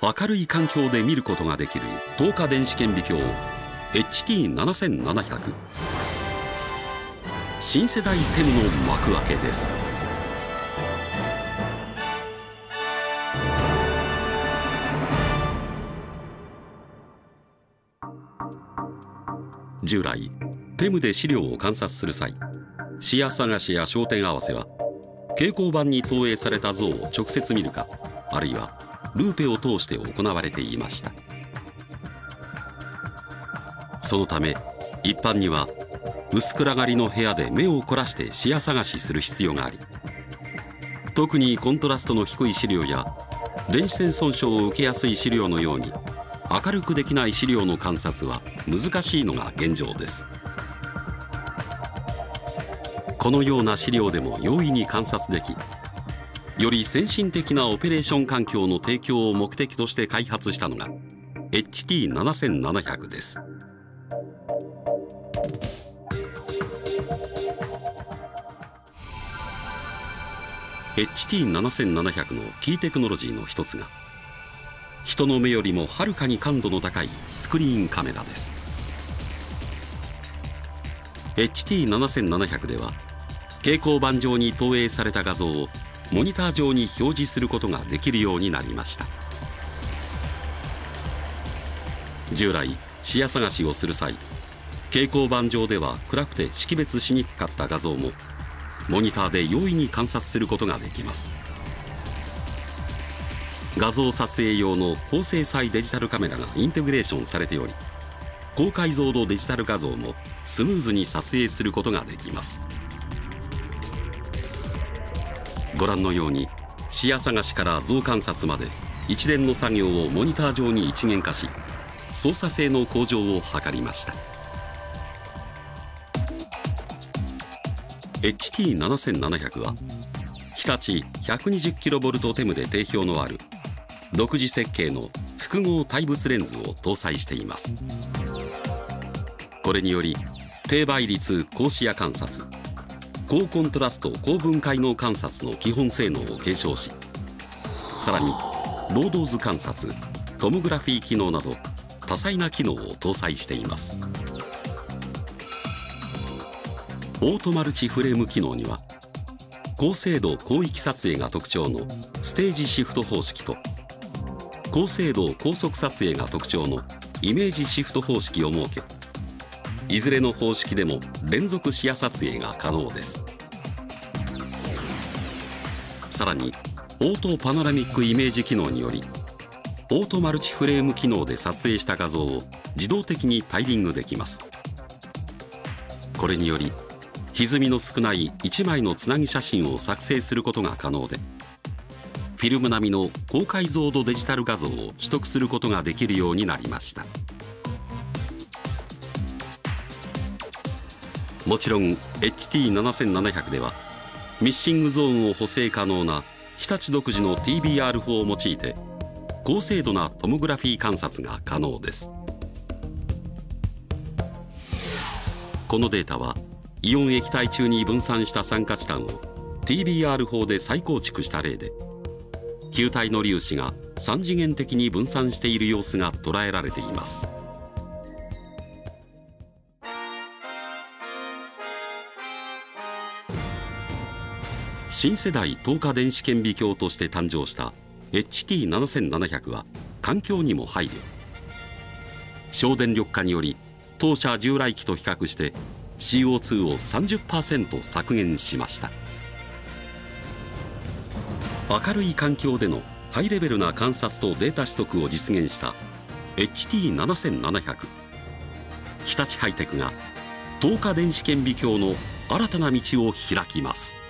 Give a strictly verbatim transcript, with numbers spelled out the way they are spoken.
明るい環境で見ることができる透過電子顕微鏡 エイチティーななせんななひゃく。 新世代テムの幕開けです。従来テムで資料を観察する際、視野探しや焦点合わせは蛍光板に投影された像を直接見るか、あるいはルーペを通して行われていました。そのため一般には薄暗がりの部屋で目を凝らして視野探しする必要があり、特にコントラストの低い資料や電子線損傷を受けやすい資料のように明るくできない資料の観察は難しいのが現状です。このような資料でも容易に観察でき、より先進的なオペレーション環境の提供を目的として開発したのが エイチティーななせんななひゃく です。エイチティーななせんななひゃく のキーテクノロジーの一つが、人の目よりもはるかに感度の高いスクリーンカメラです。エイチティーななせんななひゃく では蛍光板上に投影された画像をモニター上に表示することができるようになりました。従来視野探しをする際、蛍光板上では暗くて識別しにくかった画像もモニターで容易に観察することができます。画像撮影用の高精細デジタルカメラがインテグレーションされており、高解像度デジタル画像もスムーズに撮影することができます。ご覧のように視野探しから像観察まで一連の作業をモニター上に一元化し、操作性の向上を図りました。エイチティーななせんななひゃく は日立 ひゃくにじゅっキロボルト テムで定評のある独自設計の複合対物レンズを搭載しています。これにより低倍率高視野観察、高コントラスト高分解能観察の基本性能を継承し、さらにロードーズ観察、トモグラフィー機能など多彩な機能を搭載しています。オートマルチフレーム機能には高精度広域撮影が特徴のステージシフト方式と高精度高速撮影が特徴のイメージシフト方式を設け、いずれの方式でも連続視野撮影が可能です。さらにオートパノラミックイメージ機能により、オートマルチフレーム機能で撮影した画像を自動的にタイリングできます。これにより歪みの少ないいちまいのつなぎ写真を作成することが可能で、フィルム並みの高解像度デジタル画像を取得することができるようになりました。もちろん エイチティーななせんななひゃく ではミッシングゾーンを補正可能な日立独自の ティービーアール 法を用いて高精度なトモグラフィー観察が可能です。このデータはイオン液体中に分散した酸化チタンを ティービーアール 法で再構築した例で、球体の粒子が三次元的に分散している様子が捉えられています。新世代透過電子顕微鏡として誕生した エイチティーななせんななひゃく は環境にも配慮。省電力化により当社従来機と比較して シーオーツー を さんじゅっパーセント 削減しました。明るい環境でのハイレベルな観察とデータ取得を実現した エイチティーななせんななひゃく。日立ハイテクが透過電子顕微鏡の新たな道を開きます。